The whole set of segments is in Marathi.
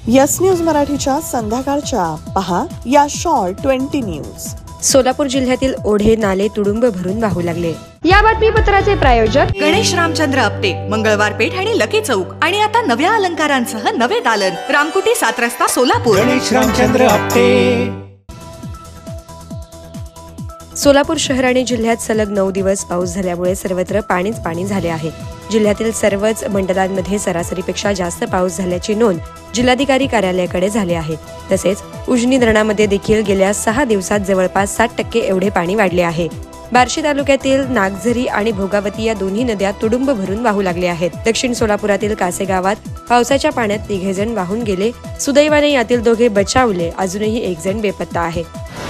यस न्यूज मराठीच्या संध्याकाळच्या पहा या शॉर्ट 20 न्यूज। सोलापूर जिल्ह्यातील ओढे नाले तुडुंब भरून वाहू लागले। या बातमीपत्राचे प्रायोजक गणेश रामचंद्र आपटे, मंगळवार पेठ आणि लकी चौक आणि आता नव्या अलंकारांसह नवे दालन, रामकुटी 7 रस्ता सोलापूर। गणेश रामचंद्र आपटे। सोलापूर शहर आणि जिल्ह्यात सलग 9 दिवस पाऊस झाल्यामुळे सर्वत्र पाणीच पाणी झाले आहे। जिल्ह्यातील सर्वच मंडळांमध्ये सरासरीपेक्षा जास्त पाऊस झाल्याची नोंद जिल्हाधिकारी कार्यालयाकडे झाली आहे। तसेच उजनी धरणामध्ये देखील गेल्या 6 दिवसात जवळपास 60% एवढे पाणी वाढले आहे। बार्शी तालुक्यातील नागझरी आणि भोगावती या दोन्ही नद्या तुडुंब भरून वाहू लागल्या आहेत। दक्षिण सोलापुरातील कासे गावात पावसाच्या पाण्यात 3 जण वाहून गेले। सुदैवाने यातील 2 बचावले, अजूनही 1 जण बेपत्ता आहे।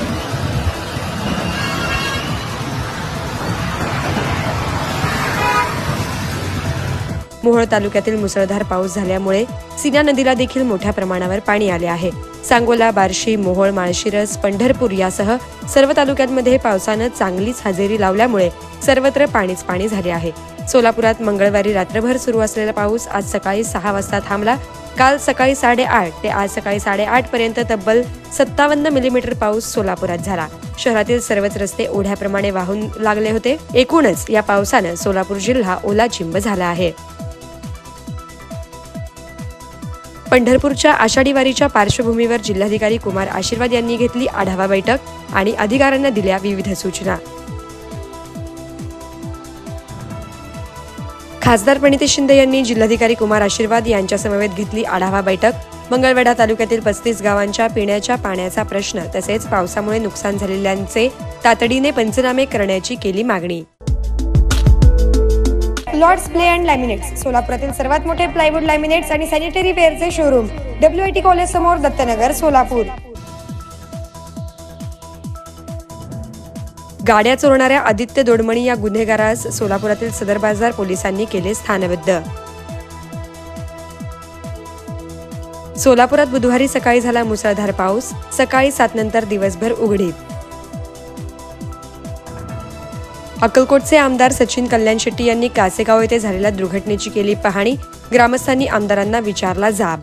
मोहोळ तालुक्यातील मुसळधार पाऊस झाल्यामुळे सीना नदीला देखील मोठ्या प्रमाणावर पाणी आले आहे। सांगोला, बार्शी, मोहोळ, माळशिरस, पंढरपूर यासह सर्व तालुक्यांमध्ये पावसानं चांगलीच हजेरी लावल्यामुळे सर्वत्र पाणीच पाणी झाले आहे। सोलापुरात मंगळवारी रात्रभर सुरू असलेला पाऊस आज सकाळी 6 वाजता थांबला। काल सकाळी 8:30 ते आज सकाळी 8:30 पर्यंत तब्बल 57 मिलीमीटर पाऊस सोलापुरात झाला। शहरातील सर्वच रस्ते ओढ्याप्रमाणे वाहून लागले होते। एकूणच या पावसानं सोलापूर जिल्हा ओलाचिंब झाला आहे। पंढरपूरच्या आषाढी वारीच्या पार्श्वभूमीवर जिल्हाधिकारी कुमार आशीर्वाद यांनी घेतली आढावा बैठक आणि अधिकाऱ्यांना दिल्या विविध सूचना। खासदार प्रणिती शिंदे यांनी जिल्हाधिकारी कुमार आशीर्वाद यांच्या समवेत घेतली आढावा बैठक। मंगळवेढा तालुक्यातील 35 गावांच्या पिण्याच्या पाण्याचा प्रश्न तसेच पावसामुळे नुकसान झालेल्यांचे तातडीने पंचनामे करण्याची केली मागणी। लॉर्ड्स प्ले अँड लॅमिनेट्स, सोलापुरातील सर्वात मोठे प्लायवूड लॅमिनेट्स आणि सॅनिटरी वेअरचे शोरूम, WIT कॉलेज समोर, दत्तनगर, सोलापूर। गाड्या चोरणाऱ्या आदित्य दोडमणी या गुन्हेगारास सोलापुरातील सदर बाजार पोलिसांनी केले स्थानबद्ध। सोलापुरात बुधवारी सकाळी झाला मुसळधार पाऊस, सकाळी 7 नंतर दिवसभर उघडीप। अक्कलकोटचे आमदार सचिन कल्याण शेट्टी यांनी कासेगाव येथे झालेल्या दुर्घटनेची केली पाहणी। ग्रामस्थांनी आमदारांना विचारला जाब।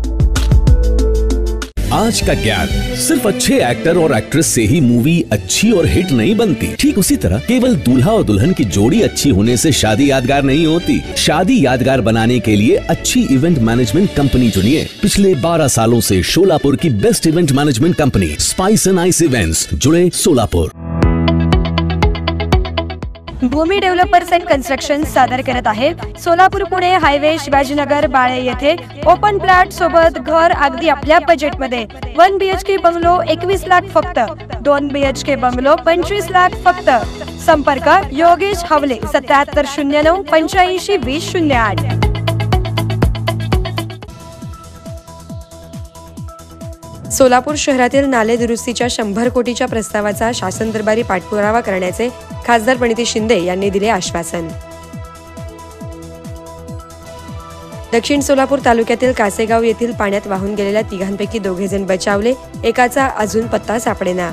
आज का ज्ञान सिर्फ अच्छे एक्टर और एक्ट्रेस से ही मूवी अच्छी और हिट नहीं बनती। ठीक उसी तरह केवल दूल्हा और दुल्हन की जोड़ी अच्छी होने से शादी यादगार नहीं होती। शादी यादगार बनाने के लिए अच्छी इवेंट मैनेजमेंट कंपनी चुनिए। पिछले 12 सालों से सोलापुर की best event management company Spice and Ice Events, जुड़े Solapur. Bhumi developers and construction सादर करत आहे सोलापूर पुणे हायवे शिवाजीनगर बाळे येथे ओपन प्लॉट सोबत घर अगदी आपल्या बजेटमध्ये। 1 BHK बंगलो 21 लाख फक्त, 2 BHK बंगलो 25 लाख फक्त। संपर्क योगेश हवले 7709 85 2008। सोलापूर शहरातील नाले दुरुस्तीच्या 100 कोटीच्या प्रस्तावाचा शासन दरबारी पाठपुरावा करण्याचे खासदार प्रणिती शिंदे यांनी दिले आश्वासन। दक्षिण सोलापूर तालुक्यातील कासेगाव येथील पाण्यात वाहून गेलेल्या 3 2 जण बचावले, एकाचा अजून पत्ता सापडेना।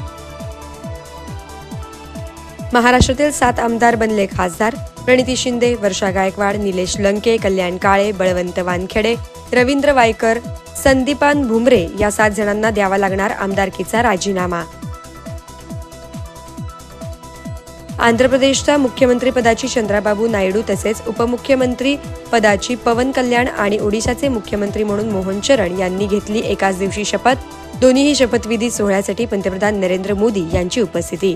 महाराष्ट्रातील 7 आमदार बनले खासदार, प्रणिती शिंदे, वर्षा गायकवाड, निलेश लंके, कल्याण काळे, बळवंत वानखेडे, रवींद्र वायकर, संदीपान भुमरे या 7 जणांना द्यावा लागणार आमदारकीचा राजीनामा। आंध्र प्रदेशच्या मुख्यमंत्री पदाची चंद्राबाबू नायडू तसेच उपमुख्यमंत्री पदाची पवन कल्याण आणि ओडिशाचे मुख्यमंत्री म्हणून मोहन चरण यांनी घेतली एकाच दिवशी शपथ। दोन्हीही शपथविधी सोहळ्यासाठी पंतप्रधान नरेंद्र मोदी यांची उपस्थिती।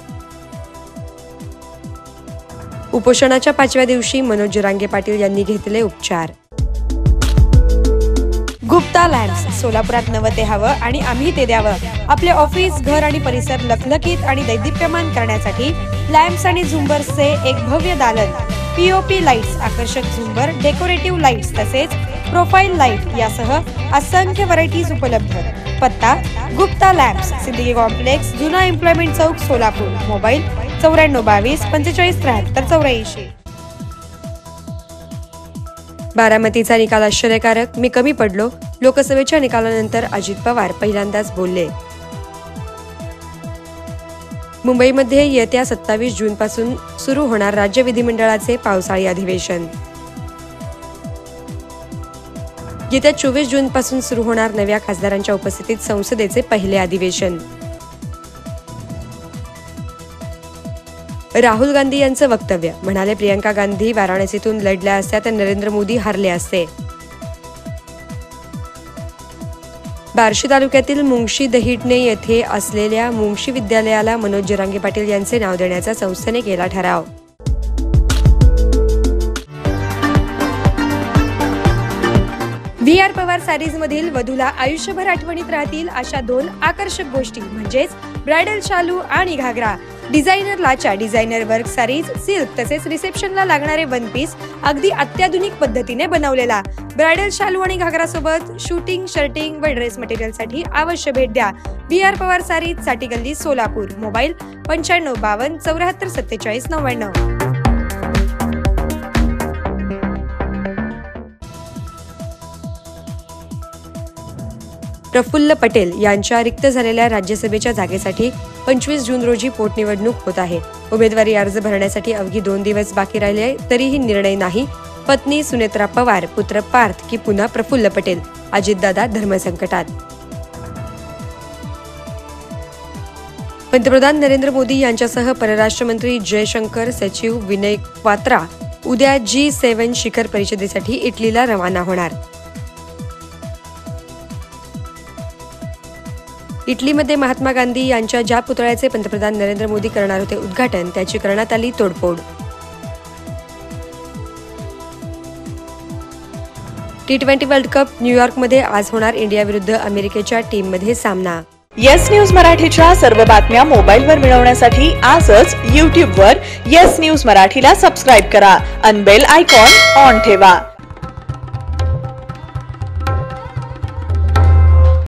उपोषणाच्या 5व्या दिवशी मनोज जरांगे पाटील यांनी घेतले उपचार। गुप्ता लॅम्प्स, सोलापुरात नवं ते हवं आणि आम्ही ते द्यावं। आपले ऑफिस, घर आणि परिसर लखलखीत आणि दैदिप्यमान करण्यासाठी लॅम्प्स आणि झुंबर्सचे एक भव्य दालन। POP लाईट्स, आकर्षक झुंबर, डेकोरेटिव्ह लाईट्स तसेच प्रोफाईल लाईट यासह असंख्य व्हरायटीज उपलब्ध। पत्ता गुप्ता लॅम्प्स, सिद्दीकी कॉम्प्लेक्स, जुना एम्प्लॉयमेंट चौक, सोलापूर। मोबाईल 9422 45 73 84। बारामतीचा निकाल आश्चर्यकारक, मी कमी पडलो, लोकसभेच्या निकालानंतर अजित पवार पहिल्यांदाच बोलले। मुंबईमध्ये येत्या 27 जूनपासून सुरू होणार राज्य विधिमंडळाचे पावसाळी अधिवेशन। येत्या 24 जून पासून सुरू होणार नव्या खासदारांच्या उपस्थितीत संसदेचे पहिले अधिवेशन. राहुल गांधी यांचं वक्तव्य. म्हणाले, प्रियंका गांधी वाराणसीतून लढल्या असत्या तर नरेंद्र मोदी हरले असते. बार्शी तालुक्यातील मुंगशी दहिटणे येथे असलेल्या मुंगशी विद्यालयाला मनोज जरांगे पाटील यांचे नाव देण्याचा संस्थेने केला ठराव. VR पवार सारीज मधील वधूला आयुष्यभर आठवणीत राहतील अशा 2 आकर्षक गोष्टी म्हणजेच ब्रायडल शालू आणि घागरा. डिझायनर लाचा, डिझायनर वर्क सारीज, सिल्क तसेच रिसेप्शनला लागणारे वन पीस अगदी अत्याधुनिक पद्धतीने बनवलेला. ब्रायडल शालू आणि घागरा सोबत शूटिंग, शर्टिंग व ड्रेस मटेरियल साठी अवश्य भेट द्या. VR पवार सारीज, साठी गल्ली, सोलापूर. मोबाईल 9552 74 47 99. प्रफुल्ल पटेल यांच्या रिक्त झालेल्या राज्यसभेच्या जागेसाठी 25 जून रोजी पोटनिवडणूक होत आहे. उमेदवारी अर्ज भरण्यासाठी अवघी 2 दिवस बाकी राहिले तरीही निर्णय नाही. पत्नी सुनेत्रा पवार, पुत्र पार्थ की पुन्हा प्रफुल्ल पटेल. अजितदादा धर्मसंकटात. पंतप्रधान नरेंद्र मोदी यांच्यासह परराष्ट्र मंत्री जयशंकर, सचिव विनय क्वात्रा उद्या G7 शिखर परिषदेसाठी इटलीला रवाना होणार. इटलीमध्ये महात्मा गांधी यांच्या ज्या पुतळ्याचे पंतप्रधान नरेंद्र मोदी करणार होते उद्घाटन, त्याची करण्यात आली तोडफोड. T20 वर्ल्ड कप न्यूयॉर्कमध्ये आज होणार. इंडिया विरुद्ध अमेरिकेच्या टीममध्ये सामना. येस न्यूज मराठीच्या सर्व बातम्या मोबाईलवर मिळवण्यासाठी आजच YouTube वर येस न्यूज मराठीला सबस्क्राईब करा आणि बेल आयकॉन ऑन ठेवा.